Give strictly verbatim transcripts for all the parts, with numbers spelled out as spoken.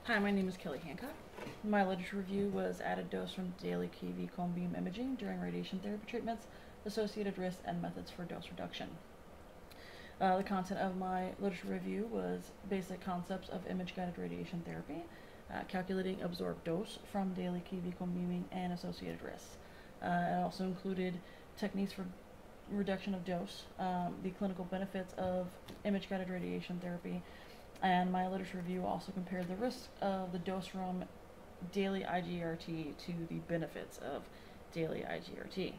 Hi, my name is Kelly Hancock. My literature review was added dose from daily K V cone beam imaging during radiation therapy treatments, associated risks, and methods for dose reduction. Uh, the content of my literature review was basic concepts of image-guided radiation therapy, uh, calculating absorbed dose from daily K V cone beaming, and associated risks. Uh, it also included techniques for reduction of dose, um, the clinical benefits of image-guided radiation therapy, and my literature review also compared the risks of the dose from daily I G R T to the benefits of daily I G R T.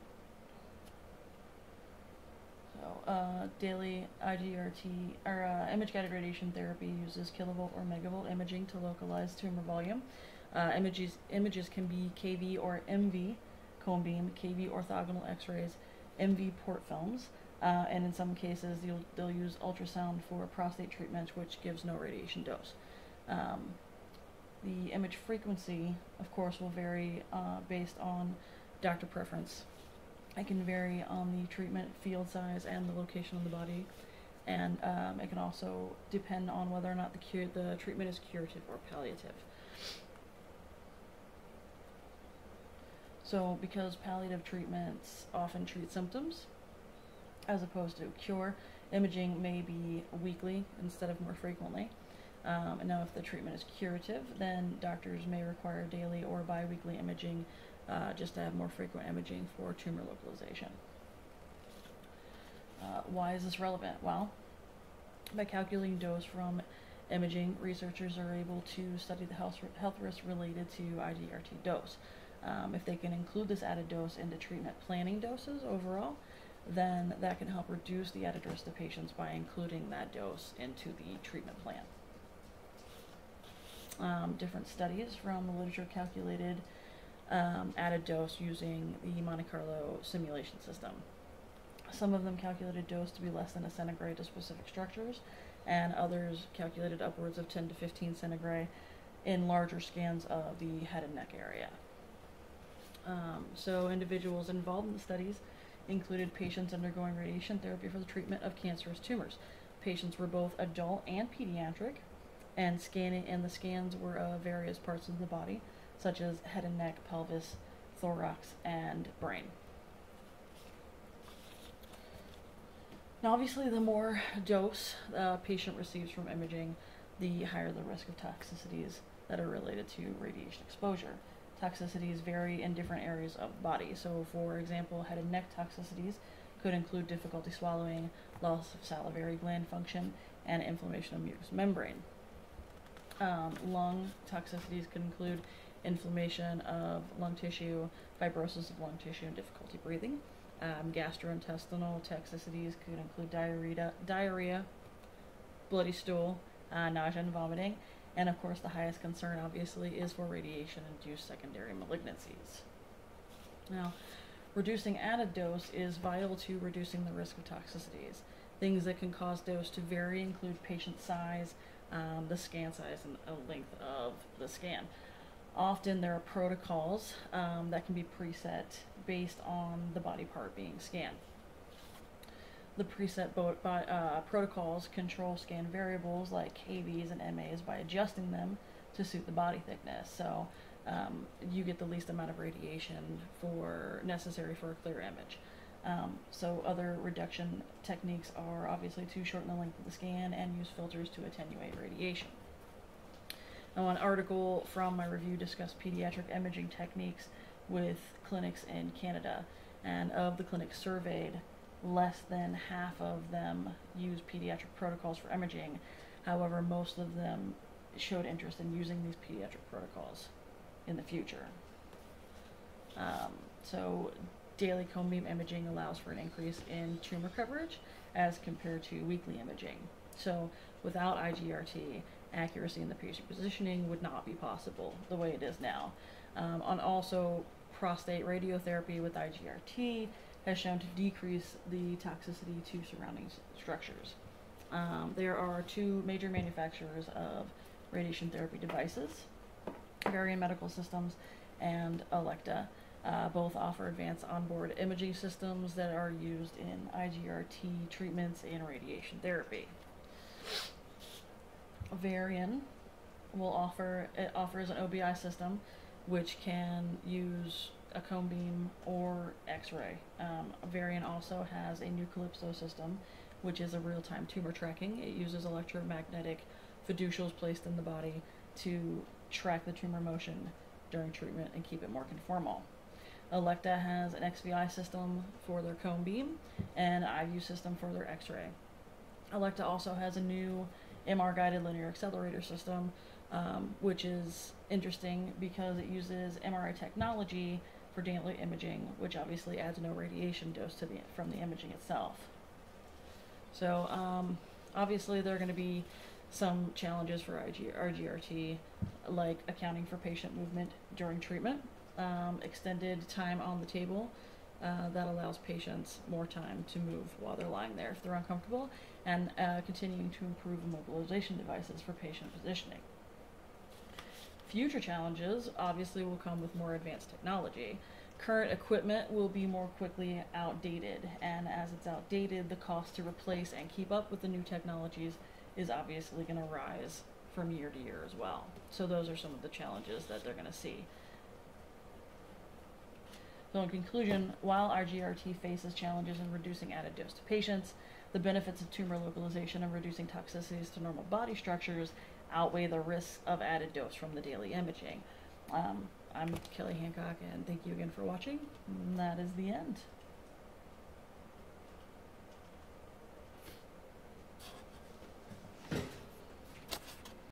So, uh, daily I G R T, or uh, image-guided radiation therapy uses kilovolt or megavolt imaging to localize tumor volume. Uh, images, images can be K V or M V, cone beam, K V orthogonal X-rays, M V port films, uh, and in some cases you'll, they'll use ultrasound for prostate treatment, which gives no radiation dose. Um, the image frequency, of course, will vary uh, based on doctor preference. It can vary on the treatment field size and the location of the body, and um, it can also depend on whether or not the, cure, the treatment is curative or palliative. So because palliative treatments often treat symptoms as opposed to cure, imaging may be weekly instead of more frequently. Um, and now if the treatment is curative, then doctors may require daily or bi-weekly imaging uh, just to have more frequent imaging for tumor localization. Uh, why is this relevant? Well, by calculating dose from imaging, researchers are able to study the health, health risks related to I G R T dose. Um, if they can include this added dose into treatment planning doses overall, then that can help reduce the added risk to patients by including that dose into the treatment plan. Um, different studies from the literature calculated um, added dose using the Monte Carlo simulation system. Some of them calculated dose to be less than a centigrade to specific structures, and others calculated upwards of ten to fifteen centigrade in larger scans of the head and neck area. Um, so individuals involved in the studies included patients undergoing radiation therapy for the treatment of cancerous tumors. Patients were both adult and pediatric, and scanning and the scans were of various parts of the body, such as head and neck, pelvis, thorax, and brain. Now, obviously, the more dose a patient receives from imaging, the higher the risk of toxicities that are related to radiation exposure. Toxicities vary in different areas of the body. So, for example, head and neck toxicities could include difficulty swallowing, loss of salivary gland function, and inflammation of mucous membrane. Um, lung toxicities could include inflammation of lung tissue, fibrosis of lung tissue, and difficulty breathing. Um, gastrointestinal toxicities could include diarrhea, diarrhea, bloody stool, uh, nausea, and vomiting. And of course, the highest concern, obviously, is for radiation-induced secondary malignancies. Now, reducing added dose is vital to reducing the risk of toxicities. Things that can cause dose to vary include patient size, um, the scan size, and the length of the scan. Often there are protocols um, that can be preset based on the body part being scanned. The preset bo by, uh, protocols control scan variables like K Vs and M As by adjusting them to suit the body thickness. So um, you get the least amount of radiation for necessary for a clear image. Um, so other reduction techniques are obviously to shorten the length of the scan and use filters to attenuate radiation. Now, an article from my review discussed pediatric imaging techniques with clinics in Canada, and of the clinics surveyed, less than half of them use pediatric protocols for imaging. However, most of them showed interest in using these pediatric protocols in the future. Um, so daily cone beam imaging allows for an increase in tumor coverage as compared to weekly imaging. So without I G R T, accuracy in the patient positioning would not be possible the way it is now. Um, and also, prostate radiotherapy with I G R T has shown to decrease the toxicity to surrounding structures. Um, there are two major manufacturers of radiation therapy devices, Varian Medical Systems and Elekta. Uh, both offer advanced onboard imaging systems that are used in I G R T treatments and radiation therapy. Varian will offer, it offers an O B I system which can use a cone beam or X-ray. Um, Varian also has a new Calypso system, which is a real-time tumor tracking. It uses electromagnetic fiducials placed in the body to track the tumor motion during treatment and keep it more conformal. Elekta has an X V I system for their cone beam and an I-View system for their X-ray. Elekta also has a new M R-guided linear accelerator system, um, which is interesting because it uses M R I technology for daily imaging, which obviously adds no radiation dose to the from the imaging itself. So um, obviously there are going to be some challenges for I G R G R T, like accounting for patient movement during treatment, um, extended time on the table. Uh, that allows patients more time to move while they're lying there if they're uncomfortable, and uh, continuing to improve immobilization devices for patient positioning. Future challenges obviously will come with more advanced technology. Current equipment will be more quickly outdated, and as it's outdated, the cost to replace and keep up with the new technologies is obviously going to rise from year to year as well. So those are some of the challenges that they're going to see. So in conclusion, while R G R T faces challenges in reducing added dose to patients, the benefits of tumor localization and reducing toxicities to normal body structures outweigh the risks of added dose from the daily imaging. Um, I'm Kelly Hancock, and thank you again for watching. And that is the end.